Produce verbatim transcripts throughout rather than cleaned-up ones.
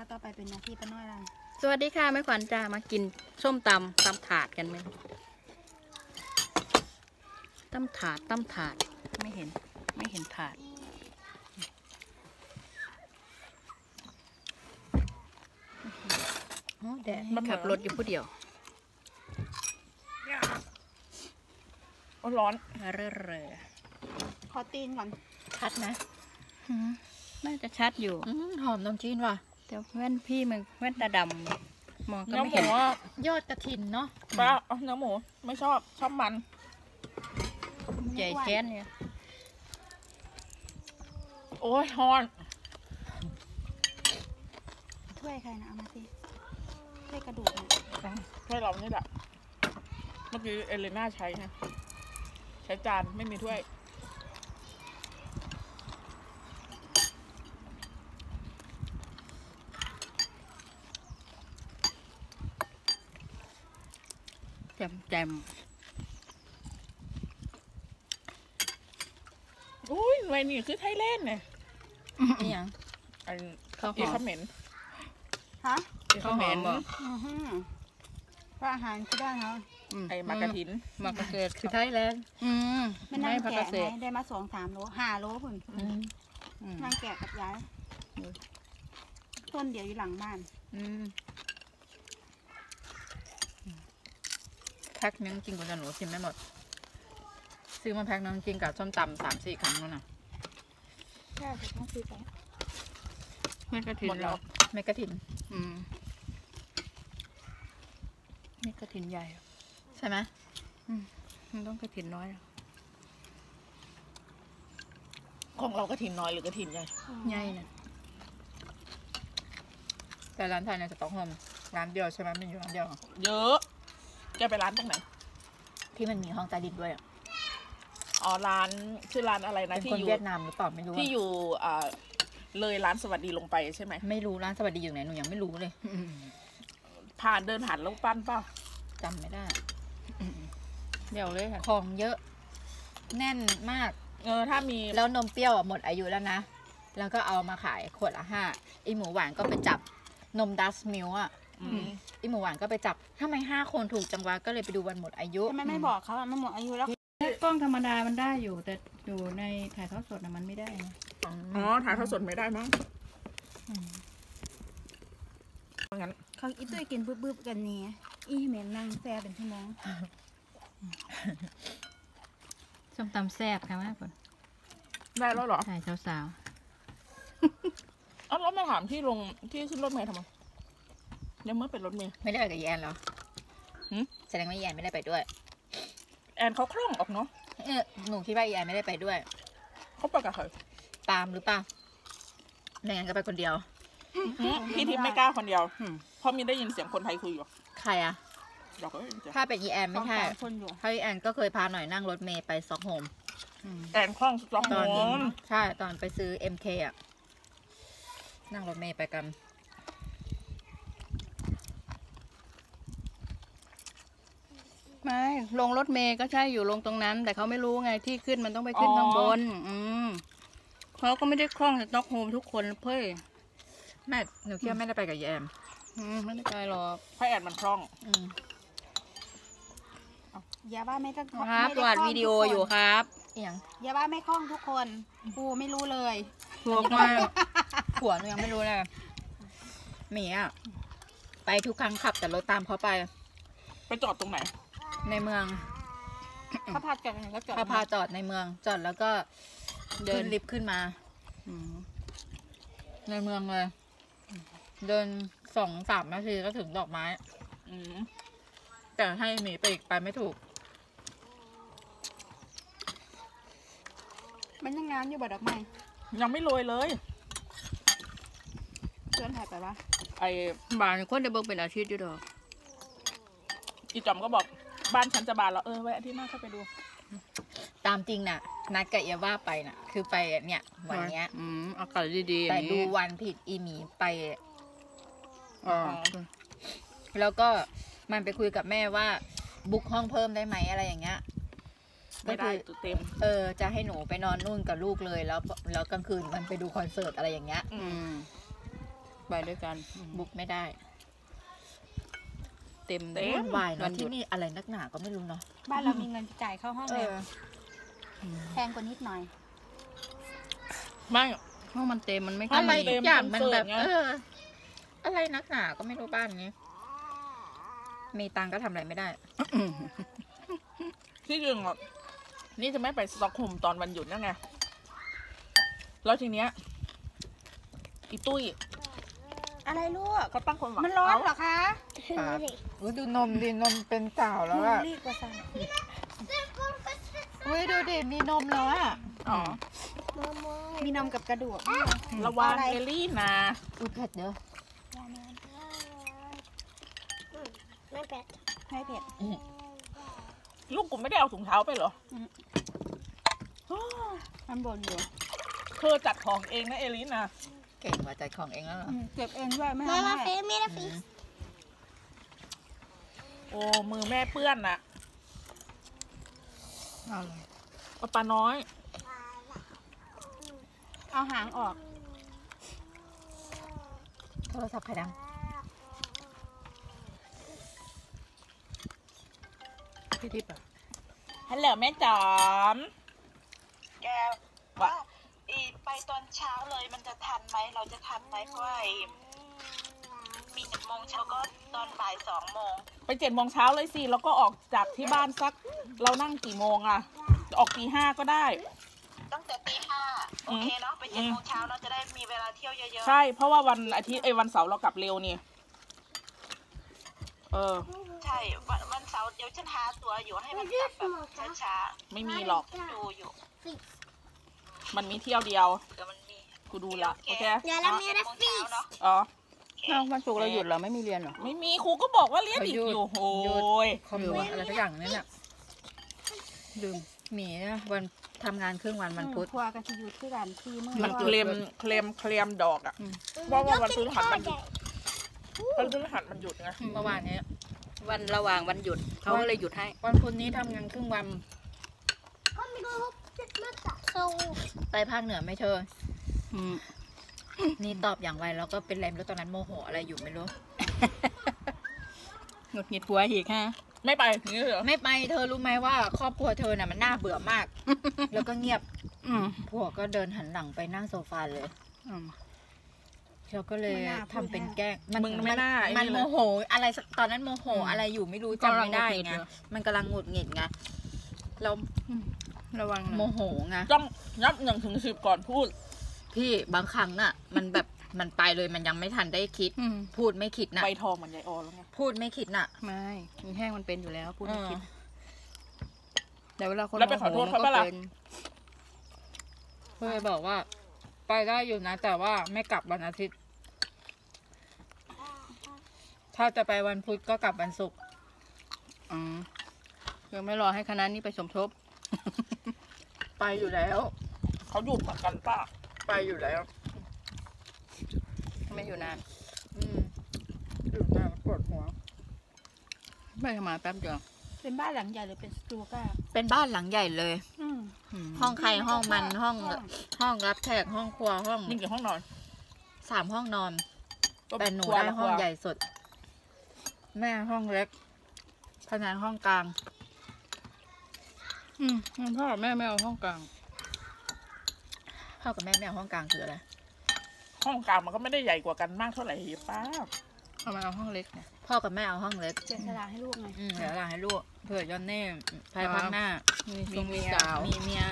ต่อไปเป็นหน้าที่ป้าน้อยละสวัสดีค่ะแม่ขวัญจ้ามากินส้มตำตำถาดกันไหมตำถาดตำถาดไม่เห็นไม่เห็นถาดโอ้แดดมันขับรถอยู่ผู้เดียวร้อนเร่อเร่อขอตีนก่อนชัดนะน่าจะชัดอยู่หอมน้ำจีนว่ะแต่แว่นพี่มันแว่นตาดำมองก็ไม่เห็นยอดกระถินเนาะป้าเนื้อหมูไม่ชอบชอบมันใหญ่แค้นเนี่ยโอ้ยฮอนถ้วยใครนะเอามาสิถ้วยกระดูกนะถ้วยเรานี่แหละเมื่อกี้เอเลน่าใช้ฮะใช้จานไม่มีถ้วยแจมแจมอุ้ยไวนี่คือไทยเล่นเนี่ยนี่ยังอันอีคอมเมนต์ฮะอีคอมเมนต์เพราะอาหารคือได้เขาไอ้มากระถินมากระเกดคือไทยแลนด์ไม่นั่งแกะไหมได้มาสองสามโลห้าโลพุ่นนั่งแกะกับยายต้นเดียวอยู่หลังบ้านแพ็คนึงจริงกว่าจะหนูชิมไม่หมดซื้อมาแพ็คนึงจริงกับส้มตำสามสี่ครั้งแล้วนะใช่แต่ต้องซื้อไปเม็ดกระถินแล้วเม็ดกระถินอืมเม็ดกระถินใหญ่ใช่ไหมอืมมันต้องกระถินน้อยของเรากระถินน้อยหรือกระถินใหญ่ใหญ่เนี่ยแต่ร้านไทยในสต็อกโฮล์มร้านเดียวใช่ไหมมันอยู่ร้านเดียวเยอะแกไปร้านตรงไหนที่มันมีห้องใต้ดินด้วยอ่ะอ๋อร้านชื่อร้านอะไรนะที่อยู่เวียดนามหรือเปล่าไม่รู้ที่อยู่อ่าเลยร้านสวัสดีลงไปใช่ไหมไม่รู้ร้านสวัสดีอยู่ไหนหนูยังไม่รู้เลยผ่านเดินผ่านแล้วปั้นเปล่าจำไม่ได้เดี๋ยวเลยค่ะของเยอะแน่นมากเออถ้ามีแล้วนมเปรี้ยวหมดอายุแล้วนะแล้วก็เอามาขายขวดละห้าไอหมูหวานก็ไปจับนมดัสมิลอ่ะไอหมูหวานก็ไปจับทำไมห้าคนถูกจังวะก็เลยไปดูวันหมดอายุทำไมไม่บอกเขาว่ามันหมดอายุแล้วกล้องธรรมดามันได้อยู่แต่อยู่ในถ่ายทอดสดนะมันไม่ได้นะอ๋อถ่ายทอดสดไม่ได้มั้งงั้นเขาอีตุ้ยกินบึ้บๆกันนี่อีเหม็นนั่งแซ่เป็นชั่วโมงส้มตำแซ่บค่ะแม่ฝนได้แล้วเหรอใช่สาวๆอ๋อรถมาถามที่ลงที่ขึ้นรถเมล์ทำไมยังเมื่อเป็นรถเมล์ไม่ได้ไปกับแอนเหรอแสดงว่าแอนไม่ได้ไปด้วยแอนเขาคล่องออกเนาะเออหนูคิดว่าแอนไม่ได้ไปด้วยเขาไปกับใครตามหรือเปล่าแอนก็ไปคนเดียวพี่ทิพย์ไม่กล้าคนเดียวเพราะมีได้ยินเสียงคนไทยคุยอยู่ใครอะถ้าเป็นอีแอนไม่ใช่ถ้าอีแอนก็เคยพาหน่อยนั่งรถเมย์ไปซ็อกโฮมแอนคล่องซ็อกโฮมใช่ตอนไปซื้อ เอ็ม เค อะนั่งรถเมย์ไปกันไม่ลงรถเมย์ก็ใช่อยู่ลงตรงนั้นแต่เขาไม่รู้ไงที่ขึ้นมันต้องไปขึ้นข้างบนอืมเขาก็ไม่ได้คล่องสต็อกโฮล์มทุกคนเพื่อแม่หนูเชื่อไม่ได้ไปกับแยมไม่ได้ไปหรอกเพราะแอนมันคล่องอย่าว่าไม่ต้องครับตรวจวิดีโออยู่ครับอย่างอย่าว่าไม่คล่องทุกคนกูไม่รู้เลยผัวมาผัวหนูยังไม่รู้เลยหมีอ่ะไปทุกครั้งขับแต่รถตามเขาไปไปจอดตรงไหนในเมืองเขาพาจอดก็จอดเขาพาจอดในเมืองจอดแล้วก็เดินลิฟต์ขึ้นมาในเมืองเลยเดินสองสามนาทีก็ถึงดอกไม้แต่ให้หมีไปอีกไปไม่ถูกมันยังงานอยู่บ่ดอกไม้ยังไม่โรยเลยเพื่อนถ่ายไปปะไอ้บ้านคนเดบิวเป็นอาชีพอยู่ดอกอีจอมก็บอกบ้านฉันจะบานแล้วเออไว้อาทิตย์หน้าเข้าไปดูตามจริงน่ะนัดกับเอว่าไปน่ะคือไปเนี่ยวันเนี้ยอืมอากาศดีๆแต่ดูวันผิดอีหมีไปอ๋อแล้วก็มันไปคุยกับแม่ว่าบุ๊กห้องเพิ่มได้ไหมอะไรอย่างเงี้ยไม่ได้เต็มเออจะให้หนูไปนอนนู่นกับลูกเลยแล้วแล้วกลางคืนมันไปดูคอนเสิร์ตอะไรอย่างเงี้ยอืมไปด้วยกันบุกไม่ได้เต็มเต็วุ่นวายวัเนาะนหยุที่ดนี่อะไรนักหนาก็ไม่รู้เนาะบ้านเรามีเงินจ่ายเข้าห้องเอเลยอแพงกว่านิดหน่อยไม่ห้องมันเต็มมันไม่เพราะอะไรมีทุกอย่างมันแบบเต็มคอนเสิร์ตไงเออ อะไรนักหนาก็ไม่รู้บ้านนี้ มีตังค์ก็ทำอะไรไม่ได้ที่จริงอ่ะนี่จะไม่ไปสต็อกโฮล์มตอนวันหยุดนั่นไงแล้วทีเนี้ยอีตุ้ยอะไรลูกเขาตั้งคนหวังมันร้อนเหรอคะอุ้ยดูนมดินมเป็นสาวแล้วอะรีบกว่าสั่งอุ้ยดูดิมีนมแล้วอะอ๋อมีนมกับกระดูกระวังอะไรเอลลี่นะอุ้ยเผ็ดเยอะไม่เผ็ดไม่เผ็ดลูกกูไม่ได้เอาถุงเท้าไปเหรอมันบ่นอยู่เธอจัดของเองนะเอลลี่นะเก่งกว่าใจของเองแล้วเหรออืมเก็บเองด้วยไม่ให้แม่อืมโอ้มือแม่เปื้อนน่ะเอาเลยเอาปลาน้อยเอาหางออกโทรศัพท์ใครดังพี่ทิพย์อ่ะฮัลโหลแม่จอมแกว่าอีไปตอนเช้าเลยมันจะทันไหม เราจะทันไหมเพราะว่าไอ้มีหนึ่งโมงเช้าก็ตอนบ่ายสองโมงไปเจ็ดโมงเช้าเลยสิ แล้วก็ออกจากที่บ้านสัก เรานั่งกี่โมงอะออกตีห้าก็ได้ตั้งแต่ตีห้าโอเคเนาะไปเจ็ดโมงเช้าเราจะได้มีเวลาเที่ยวเยอะใช่ เพราะว่าวันอาทิตย์ไอ้ยวันเสาร์เรากลับเร็วนี่ เออๆ ใช่วันวันเสาร์เดี๋ยวฉันหาตัวอยู่ให้มันกลับแบบช้าไม่มีหรอกๆดูอยู่มันมีเที่ยวเดียวเดี๋ยวมันมีกูดูละ โอเคเดี๋ยวเรามีเจ็ดโมงเช้าเนาะอ๋ออ้าววันศุกร์เราหยุดเหรอไม่มีเรียนเหรอไม่มีครูก็บอกว่าเรียนอีกอยู่โอ้ยคอมมูนอะไรสักอย่างนั่นแหละลืมหมีนะวันทำงานครึ่งวันวันพุธทัวร์กันที่อยู่ที่กันที่มือมันเคลมเคลมเคลมดอกอะอืมเพราะว่าวันพฤหัสมันหยุดวันพฤหัสมันหยุดไงเมื่อวานนี้วันระหว่างวันหยุดเขาก็เลยหยุดให้วันพุธนี้ทำงานครึ่งวัน ไปภาคเหนือไหม่เธออืมนี่ตอบอย่างไวแล้วก็เป็นแรมแล้วตอนนั้นโมโหอะไรอยู่ไม่รู้หงุดหงิดผัวอีกฮะไม่ไปอย่างนี้เหรอไม่ไปเธอรู้ไหมว่าครอบครัวเธอน่ะมันน่าเบื่อมาก แล้วก็เงียบอืมผัวก็เดินหันหลังไปนั่งโซฟาเลยอืมเราก็เลยทำเป็นแกล้งมึงไม่น่าไอ้มันนี่โมเลยโหอะไรสักตอนนั้นโมโหอะไรอยู่ไม่รู้จำไม่ได้ไงมันกำลังหงุดหงิดไงเราระวังโมนะโหไงต้องนับหนึ่งถึงสิบก่อนพูดพี่บางครั้งน่ะ มันแบบมันไปเลยมันยังไม่ทันได้คิดอืมพูดไม่คิดน่ะใบทองเหมือนยายออแล้วไงพูดไม่คิดน่ะไม่มีแห้งมันเป็นอยู่แล้วพูดเอไม่อคิดแต่เวลาคนแล้วไปขอโทษเขาปะล่ะป็นเคยบอกว่า ไปได้อยู่นะ แต่ว่าไม่กลับวันอาทิตย์ ถ้าจะไปวันพุธก็กลับวันศุกร์อืมยังไม่รอให้คณะนี้ไปสมทบไปอยู่แล้วเขาอยู่เหมือนกันป่ะไปอยู่แล้วไม่อยู่นานอืมอยู่นานปวดหัวไม่ทำมาแป๊บเดียวเป็นบ้านหลังใหญ่หรือเป็นสตูก้าเป็นบ้านหลังใหญ่เลยอืมมห้องใครห้องมันห้องห้องรับแขกห้องครัวห้องนี่กี่ห้องนอนสามห้องนอน แต่หนูครัวได้ละห้องครัวใหญ่สุด แม่ห้องเล็กพนันห้องกลางอืมงั้นพ่อกับแม่ไม่เอาห้องกลางพ่อกับแม่ไม่เอาห้องกลางคืออะไรห้องกลางมันก็ไม่ได้ใหญ่กว่ากันมากเท่าไหร่ป้าเอามาเอาห้องเล็กเนี่ยพ่อกับแม่เอาห้องเล็กเสียสละให้ลูกไงอืมเดี๋ยวหลังให้ลูกเผื่อยอนเน่ภายภาคหน้ามีมีทรงมีเมียสาวมีเมีย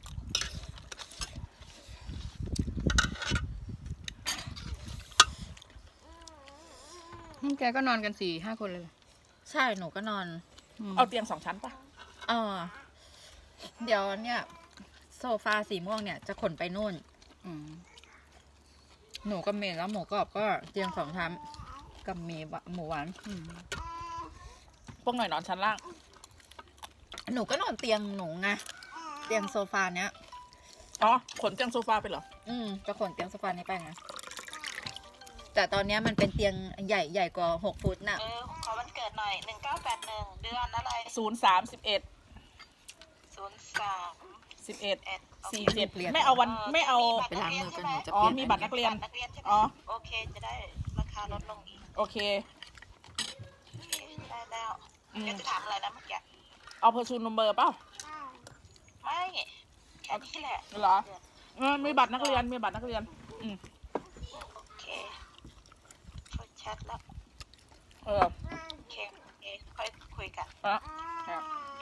อืมแกก็นอนกันสี่ห้าคนเลยใช่หนูก็นอนมเอาเตียงสองชั้นป่ะเออเดี๋ยวเนี่ย โซฟาสีม่วงเนี่ยจะขนไปนู่นอืมหนูกับเมย์แล้วหมูกรอบก็เตียงสองชั้นกับหมีบะหมูหวานอืมพวกหน่อยนอนชั้นล่างหนูก็นอนเตียงหนูไงเตียงโซฟาเนี้ยอ๋อ ขนเตียงโซฟาไปเหรออืมจะขนเตียงโซฟานี้ไปไงแต่ตอนเนี้ยมันเป็นเตียงใหญ่ใหญ่กว่าหกฟุตน่ะเออขอวันเกิดหน่อยหนึ่งเก้าแปดหนึ่งเดือนอะไรศูนย์สามสิบเอ็ดศูนย์สามสิบเอ็ดเอ็ดโอเคสี่เจ็ดไม่เอาวันไม่เอาไปล้างมือกันหนูจะอ๋อเปลี่ยนมีบัตรนักเรียนนักเรียนใช่ไหมอ๋อโอเคจะได้ราคาลดลงอีกโอเคโอเคได้แล้วอืมเดี๋ยวจะถามอะไรนะเมื่อกี้เอาเพอร์ซูนมเบอร์เปล่าไม่แค่นี้แหละเหรอเออมีบัตรนักเรียนมีบัตรนักเรียน อืมโอเคค่อยแชทแล้วเออโอเคโอเคค่อยคุยกันอ่ะครับ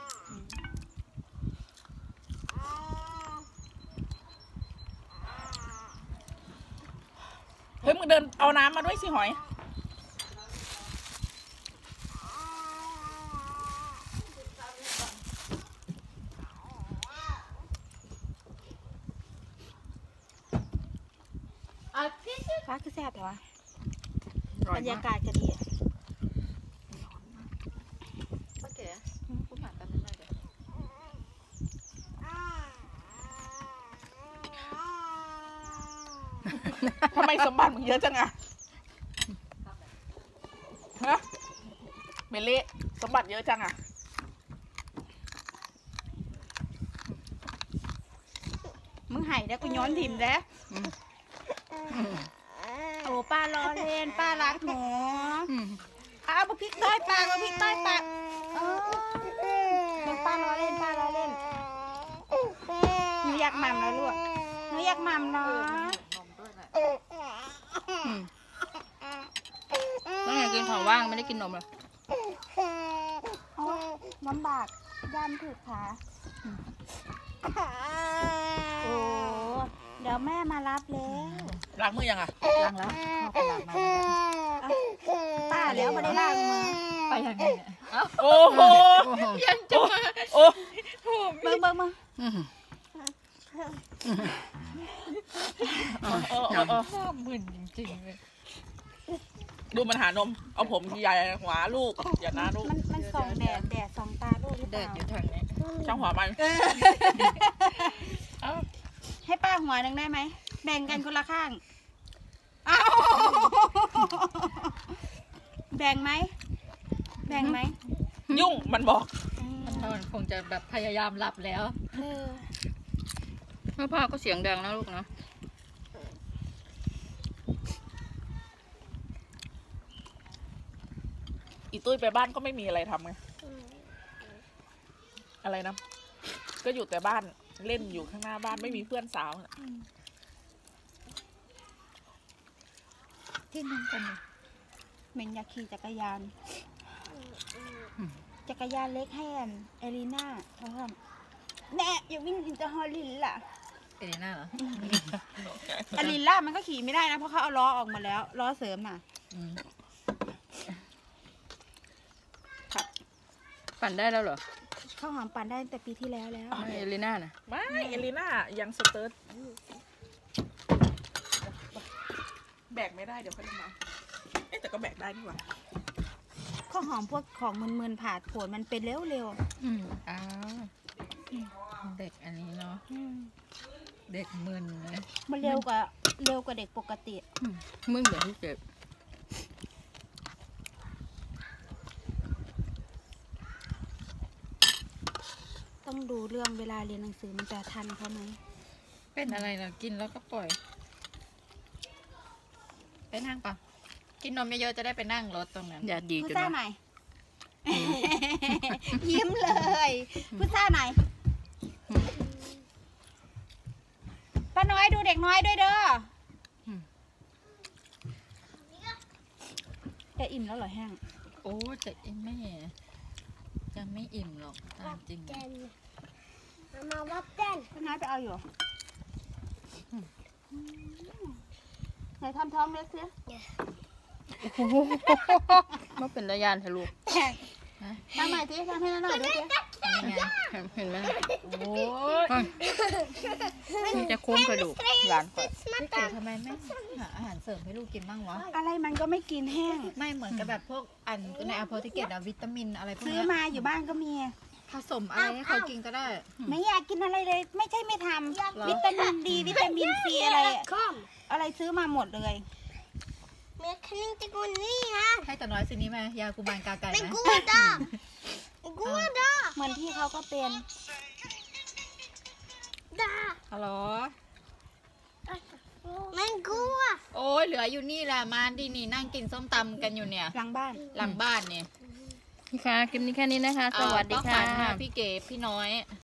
เฮ้ยมึงเดินเอาน้ำมาด้วยสิหอยฟ้าคือแซ่บเหรอวะอร่อบรยรยามากกาศก็ดีอะโอเคพูดผ่านแป๊บนึงได้เดี๋ยวทำไมสมบัติมึงเยอะจังอะฮะเมลี่สมบัติเยอะจังอะมึงไห่แล้วกูย้อนถิ่มแล้วโอ้ป้าล้อเล่นป้ารักหนูอืมอ้าวมาพริกต้อยปากมาพริกต้อยปากเออเดี๋ยวป้าล้อเล่นป้าล้อเล่นหนูอยากหม่ำแล้วลูกหนูอยากหม่ำเนาะอืมต้องอยากกินของว่างไม่ได้กินนมเลยโอ้ยลำบากย่านถือขาโอ้เดี๋ยวแม่มารับแล้วล้างมือยังอะล้างแล้วเข้าไปล้างมาป้าแล้วไม่ได้ล้างมือไปยังไงเนี่ยเอ้าโอ้โหยังจะมาโอ้เบิ่งเบิ่งเบิ่งอืมเออเออเออหน้ามึนจริงๆเลยดูมันหานม เอาผมใหญ่หัวลูก อย่าหน้าลูกมันมันส่องแดดแดดส่องตาลูกหรือเปเดินล่าอยู่ทางนี้ช่างหัวมันให้ป้าหัวหนึ่งได้ไหมแบ่งกันคนละข้างอ้าวแบ่งไหมแบ่งไหมยุ่งมันบอกมันนอนคงจะแบบพยายามหลับแล้วเออแม่พ่อก็เสียงดังนะลูกนะอีตุ้ยไปบ้านก็ไม่มีอะไรทำไง อะไรนะ ก็อยู่แต่บ้านเล่นอยู่ข้างหน้าบ้านไม่มีเพื่อนสาวน่ะที่นั่งกันเลยเหม็นอยากขี่จักรยาน จักรยานเล็กให้อันเอลีน่าเขาทำแน่อย่าวิ่งอินเตอร์ฮอลลินล่ะเอเลน่าเหรออลินล่ามันก็ขี่ไม่ได้นะเพราะเขาเอาล้อออกมาแล้วล้อเสริมน่ะอืมปั่นได้แล้วเหรอข้าวหอมปั่นได้ตั้งแต่ปีที่แล้วแล้วไม่เอลิน่านะไม่เอลิน่ายังสเติร์ดแบกไม่ได้เดี๋ยวค่อยมาเอ๊ะแต่ก็แบกได้นี่หว่าข้าวหอมพวกของมึนๆผ่าดผลมันเป็นเร็วอืมอ้าวเด็กอันนี้เนาะๆอืมเด็กมึนนะมันเร็วกว่าเร็วกว่าเด็กปกติอืมมึงเดี๋ยวที่เจ็บต้องดูเรื่องเวลาเรียนหนังสือมันจะทันเขาไหมเป็นอะไรเรากินแล้วก็ปล่อย ไปนั่งปะกินนมเยอะๆจะได้ไปนั่งรถตรงนั้นอย่าดีพูดกันซ่าหนะน่อย ยิ้มเลยพูดซ่าหน่อยป้าน้อยดูเด็กน้อยด้วยเด้อจะอิ่มแล้วเหรอแห้งโอ้จะอิ่มไม่ยังไม่อิ่มหรอกตามจริงมาวัดเต้นป้าน้อยไปเอาอยู่ไหนทำท้องเล็กสิมันเป็นระยานเถอะลูกทำใหม่สิทำให้หน่อยดูสินี่ไงเห็นไหมโอ้ยมันจะโค้งกระดูกหลานก่อนพี่เก๋ทำไมไม่หาอาหารเสริมให้ลูกกินบ้างวะอะไรมันก็ไม่กินแห้งไม่เหมือนกับแบบพวกอันในอโพธิเกตอะวิตามินอะไรพวกซื้อเนี้ยมาอยู่บ้านก็มีผสมอะไรให้เขากินก็ได้ไม่อยากกินอะไรเลย ไม่ใช่ไม่ทำวิตามินดีวิตามินซีอะไรอะอะไรซื้อมาหมดเลย Men kan inte gå ner. ให้แต่น้อยสินี้ไหมยากุมารกาไก่ไหม Men gå då. Gå då. เหมือนที่เขาก็เป็นดาฮัลโหลมันกลัวโอ้ยเหลืออยู่นี่แหละมาดินี่นั่งกินส้มตำกันอยู่เนี่ยหลังบ้านหลังบ้านเนี่ยนี่ค่ะคลิปนี้แค่นี้นะคะ สวัสดีป้าค่ะฝันค่ะพี่เก๋พี่น้อย